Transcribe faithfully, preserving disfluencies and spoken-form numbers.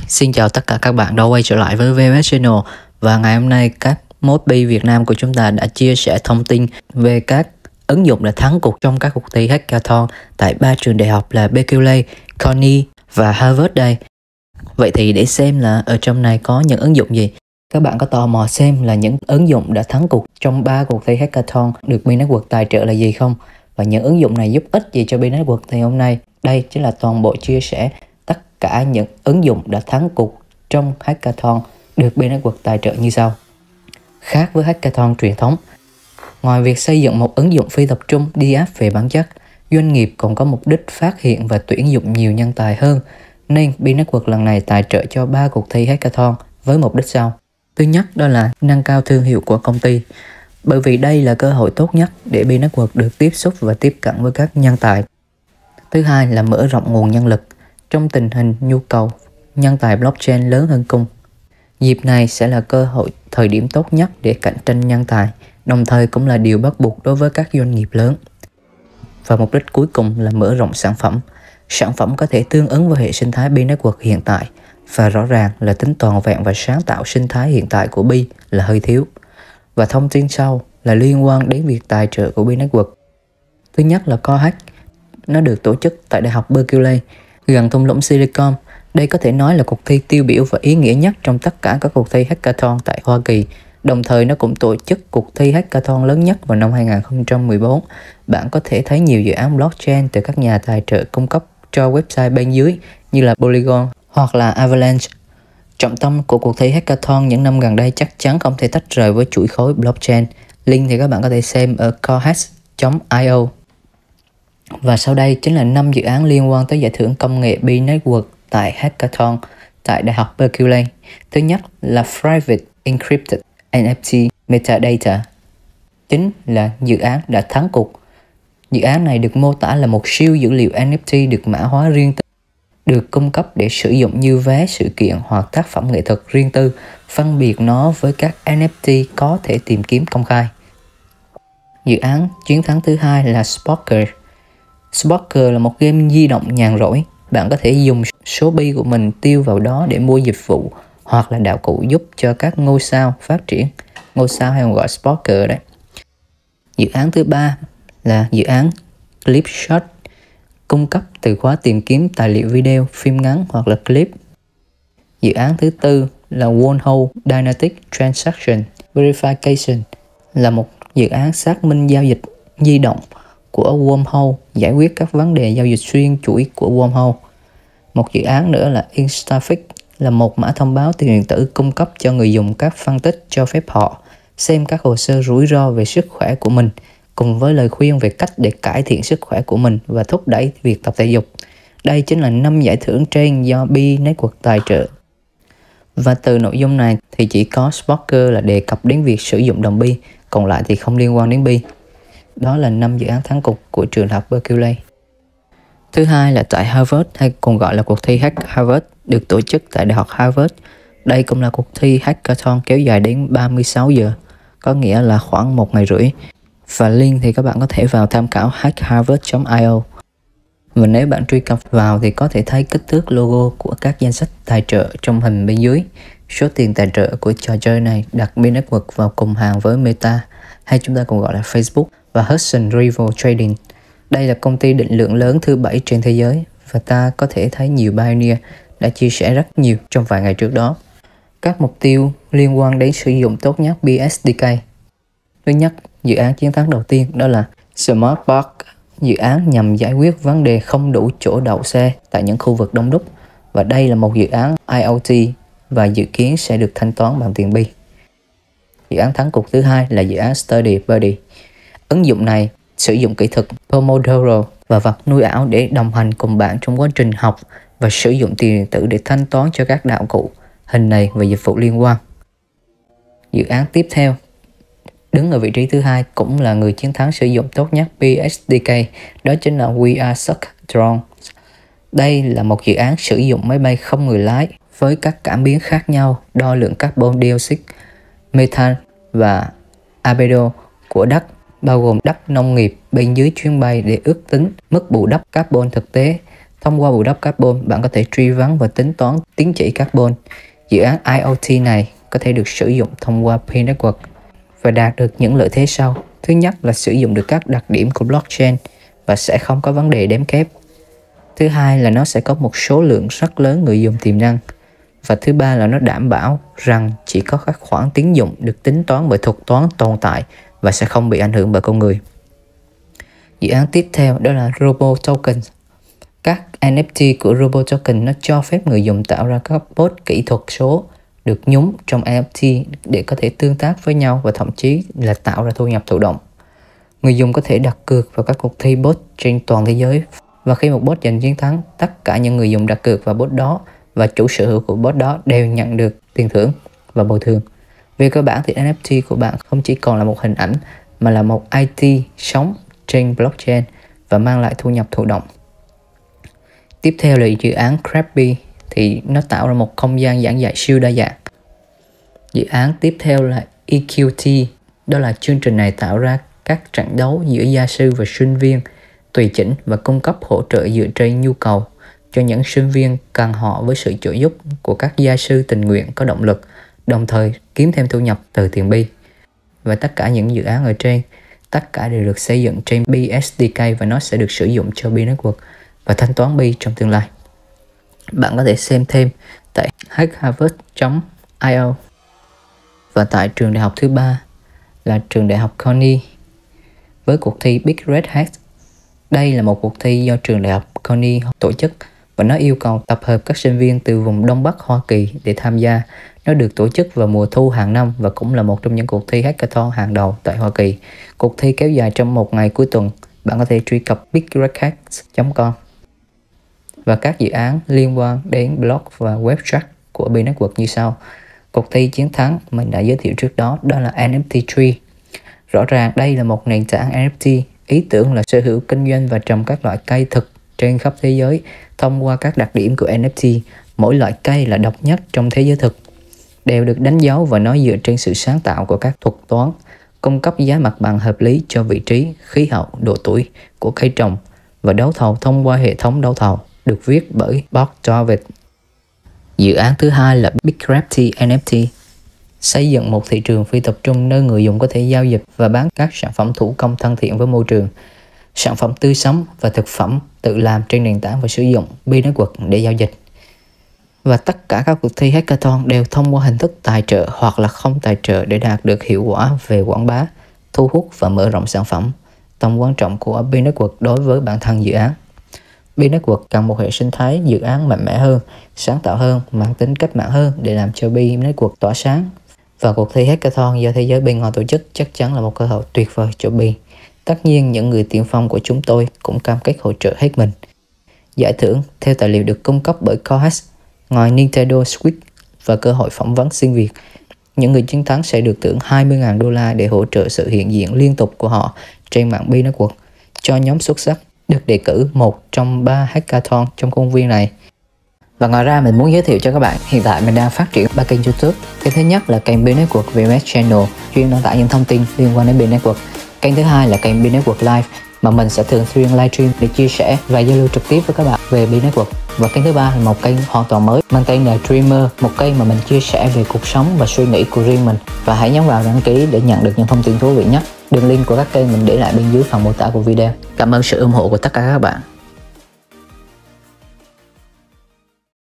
Xin chào tất cả các bạn đã quay trở lại với vê ét Channel. Và ngày hôm nay các Modby Việt Nam của chúng ta đã chia sẻ thông tin về các ứng dụng đã thắng cuộc trong các cuộc thi Hackathon tại ba trường đại học là Berkeley, Cornell và Harvard đây. Vậy thì để xem là ở trong này có những ứng dụng gì, các bạn có tò mò xem là những ứng dụng đã thắng cuộc trong ba cuộc thi Hackathon được B-Network tài trợ là gì không? Và những ứng dụng này giúp ích gì cho B-Network? Thì hôm nay đây chính là toàn bộ chia sẻ tất cả những ứng dụng đã thắng cuộc trong Hackathon được B-Network tài trợ như sau. Khác với Hackathon truyền thống, ngoài việc xây dựng một ứng dụng phi tập trung đi áp về bản chất, doanh nghiệp còn có mục đích phát hiện và tuyển dụng nhiều nhân tài hơn, nên B-Network lần này tài trợ cho ba cuộc thi Hackathon với mục đích sau. Thứ nhất đó là nâng cao thương hiệu của công ty, bởi vì đây là cơ hội tốt nhất để B-Network được tiếp xúc và tiếp cận với các nhân tài. Thứ hai là mở rộng nguồn nhân lực trong tình hình nhu cầu nhân tài blockchain lớn hơn cung. Dịp này sẽ là cơ hội thời điểm tốt nhất để cạnh tranh nhân tài, đồng thời cũng là điều bắt buộc đối với các doanh nghiệp lớn. Và mục đích cuối cùng là mở rộng sản phẩm. Sản phẩm có thể tương ứng với hệ sinh thái B-Network hiện tại, và rõ ràng là tính toàn vẹn và sáng tạo sinh thái hiện tại của B là hơi thiếu. Và thông tin sau là liên quan đến việc tài trợ của B-Network. Thứ nhất là CoreHack, nó được tổ chức tại Đại học Berkeley, gần thung lũng Silicon. Đây có thể nói là cuộc thi tiêu biểu và ý nghĩa nhất trong tất cả các cuộc thi Hackathon tại Hoa Kỳ. Đồng thời nó cũng tổ chức cuộc thi Hackathon lớn nhất vào năm hai nghìn không trăm mười bốn. Bạn có thể thấy nhiều dự án blockchain từ các nhà tài trợ cung cấp cho website bên dưới như là Polygon hoặc là Avalanche. Trọng tâm của cuộc thi Hackathon những năm gần đây chắc chắn không thể tách rời với chuỗi khối blockchain. Link thì các bạn có thể xem ở corehack chấm i o. Và sau đây chính là năm dự án liên quan tới giải thưởng công nghệ B-Network tại Hackathon tại Đại học Berkeley. Thứ nhất là Private Encrypted en ép tê Metadata, chính là dự án đã thắng cuộc. Dự án này được mô tả là một siêu dữ liệu en ép tê được mã hóa riêng tư, được cung cấp để sử dụng như vé sự kiện hoặc tác phẩm nghệ thuật riêng tư, phân biệt nó với các en ép tê có thể tìm kiếm công khai. Dự án chiến thắng thứ hai là Spoker. Spoker là một game di động nhàn rỗi. Bạn có thể dùng số bi của mình tiêu vào đó để mua dịch vụ hoặc là đạo cụ giúp cho các ngôi sao phát triển. Ngôi sao hay còn gọi Spoker đấy. Dự án thứ ba là dự án Clipshot, cung cấp từ khóa tìm kiếm tài liệu video, phim ngắn hoặc là clip. Dự án thứ tư là Wormhole Dynamic Transaction Verification, là một dự án xác minh giao dịch di động của Wormhole, giải quyết các vấn đề giao dịch xuyên chuỗi của Wormhole. Một dự án nữa là Instafix, là một mã thông báo tiền điện tử cung cấp cho người dùng các phân tích cho phép họ xem các hồ sơ rủi ro về sức khỏe của mình, cùng với lời khuyên về cách để cải thiện sức khỏe của mình và thúc đẩy việc tập thể dục. Đây chính là năm giải thưởng trên do B-Network tài trợ. Và từ nội dung này thì chỉ có Spoker là đề cập đến việc sử dụng đồng B, còn lại thì không liên quan đến B. Đó là năm dự án thắng cuộc của trường đại học Berkeley. Thứ hai là tại Harvard, hay còn gọi là cuộc thi Hack Harvard, được tổ chức tại Đại học Harvard. Đây cũng là cuộc thi Hackathon kéo dài đến ba mươi sáu giờ, có nghĩa là khoảng một ngày rưỡi. Và link thì các bạn có thể vào tham khảo hack harvard chấm i o. Và nếu bạn truy cập vào thì có thể thấy kích thước logo của các danh sách tài trợ trong hình bên dưới. Số tiền tài trợ của trò chơi này đặt B-Network vào cùng hàng với Meta, hay chúng ta còn gọi là Facebook, và Hudson River Trading. Đây là công ty định lượng lớn thứ bảy trên thế giới, và ta có thể thấy nhiều pioneer đã chia sẻ rất nhiều trong vài ngày trước đó. Các mục tiêu liên quan đến sử dụng tốt nhất bê ét đê ca. Thứ nhất, dự án chiến thắng đầu tiên đó là Smart Park, dự án nhằm giải quyết vấn đề không đủ chỗ đậu xe tại những khu vực đông đúc, và đây là một dự án i o tê và dự kiến sẽ được thanh toán bằng tiền B. Dự án thắng cuộc thứ hai là dự án Study Buddy. Ứng dụng này sử dụng kỹ thuật Pomodoro và vật nuôi ảo để đồng hành cùng bạn trong quá trình học và sử dụng tiền điện tử để thanh toán cho các đạo cụ, hình này và dịch vụ liên quan. Dự án tiếp theo đứng ở vị trí thứ hai cũng là người chiến thắng sử dụng tốt nhất bê ét đê ca, đó chính là We Are Suck Drones. Đây là một dự án sử dụng máy bay không người lái với các cảm biến khác nhau đo lượng carbon dioxide, methane và albedo của đất, bao gồm đất nông nghiệp bên dưới chuyến bay để ước tính mức bù đắp carbon thực tế Thông qua bù đắp carbon, bạn có thể truy vấn và tính toán tín chỉ carbon. Dự án i o tê này có thể được sử dụng thông qua Pi Network và đạt được những lợi thế sau. Thứ nhất là sử dụng được các đặc điểm của blockchain và sẽ không có vấn đề đếm kép. Thứ hai là nó sẽ có một số lượng rất lớn người dùng tiềm năng. Và thứ ba là nó đảm bảo rằng chỉ có các khoản tín dụng được tính toán bởi thuật toán tồn tại và sẽ không bị ảnh hưởng bởi con người. Dự án tiếp theo đó là Robo Token. Các en ép tê của Robo Token nó cho phép người dùng tạo ra các bot kỹ thuật số được nhúng trong en ép tê để có thể tương tác với nhau và thậm chí là tạo ra thu nhập thụ động. Người dùng có thể đặt cược vào các cuộc thi bot trên toàn thế giới, và khi một bot giành chiến thắng, tất cả những người dùng đặt cược vào bot đó và chủ sở hữu của bot đó đều nhận được tiền thưởng và bồi thường. Về cơ bản thì en ép tê của bạn không chỉ còn là một hình ảnh mà là một i tê sống trên blockchain và mang lại thu nhập thụ động. Tiếp theo là dự án Krabby, thì nó tạo ra một không gian giảng dạy siêu đa dạng. Dự án tiếp theo là e quy tê, đó là chương trình này tạo ra các trận đấu giữa gia sư và sinh viên, tùy chỉnh và cung cấp hỗ trợ dựa trên nhu cầu cho những sinh viên cần họ với sự trợ giúp của các gia sư tình nguyện có động lực, đồng thời kiếm thêm thu nhập từ tiền Bi. Và tất cả những dự án ở trên, tất cả đều được xây dựng trên Bi ét đê ca và nó sẽ được sử dụng cho Pi Network và thanh toán Bi trong tương lai. Bạn có thể xem thêm tại hack harvard chấm i o. Và tại trường đại học thứ ba là trường đại học Cornell với cuộc thi Big Red Hat. Đây là một cuộc thi do trường đại học Cornell tổ chức và nó yêu cầu tập hợp các sinh viên từ vùng Đông Bắc Hoa Kỳ để tham gia. Nó được tổ chức vào mùa thu hàng năm và cũng là một trong những cuộc thi hackathon hàng đầu tại Hoa Kỳ. Cuộc thi kéo dài trong một ngày cuối tuần. Bạn có thể truy cập big red hat chấm com. Và các dự án liên quan đến blog và webtrack của Pi Network như sau. Cuộc thi chiến thắng mình đã giới thiệu trước đó, đó là en ép tê Tree. Rõ ràng đây là một nền tảng en ép tê. Ý tưởng là sở hữu, kinh doanh và trồng các loại cây thực trên khắp thế giới thông qua các đặc điểm của en ép tê. Mỗi loại cây là độc nhất trong thế giới thực, đều được đánh dấu và nó dựa trên sự sáng tạo của các thuật toán, cung cấp giá mặt bằng hợp lý cho vị trí, khí hậu, độ tuổi của cây trồng và đấu thầu thông qua hệ thống đấu thầu được viết bởi Bob David. Dự án thứ hai là Big Crafty en ép tê, xây dựng một thị trường phi tập trung nơi người dùng có thể giao dịch và bán các sản phẩm thủ công thân thiện với môi trường, sản phẩm tươi sống và thực phẩm tự làm trên nền tảng và sử dụng Pi Network để giao dịch. Và tất cả các cuộc thi hackathon đều thông qua hình thức tài trợ hoặc là không tài trợ để đạt được hiệu quả về quảng bá, thu hút và mở rộng sản phẩm. Tầm quan trọng của Pi Network đối với bản thân dự án. Pi Network cần một hệ sinh thái dự án mạnh mẽ hơn, sáng tạo hơn, mang tính cách mạng hơn để làm cho Pi Network tỏa sáng. Và cuộc thi hackathon do thế giới bên ngoài tổ chức chắc chắn là một cơ hội tuyệt vời cho Pi. Tất nhiên những người tiên phong của chúng tôi cũng cam kết hỗ trợ hết mình. Giải thưởng theo tài liệu được cung cấp bởi Cohex, ngoài Nintendo Switch và cơ hội phỏng vấn sinh viên, những người chiến thắng sẽ được thưởng hai mươi nghìn đô la để hỗ trợ sự hiện diện liên tục của họ trên mạng Pi Network. Cho nhóm xuất sắc được đề cử một trong ba hackathon trong công viên này. Và ngoài ra mình muốn giới thiệu cho các bạn, hiện tại mình đang phát triển ba kênh YouTube. Kênh thứ nhất là kênh Pi Network vê em ét Channel, chuyên đăng tải những thông tin liên quan đến Pi Network. Kênh thứ hai là kênh Pi Network Live, mà mình sẽ thường xuyên livestream để chia sẻ và giao lưu trực tiếp với các bạn về Pi Network. Và kênh thứ ba là một kênh hoàn toàn mới mang tên là Dreamer, một kênh mà mình chia sẻ về cuộc sống và suy nghĩ của riêng mình. Và hãy nhấn vào đăng ký để nhận được những thông tin thú vị nhất. Đường link của các kênh mình để lại bên dưới phần mô tả của video. Cảm ơn sự ủng hộ của tất cả các bạn.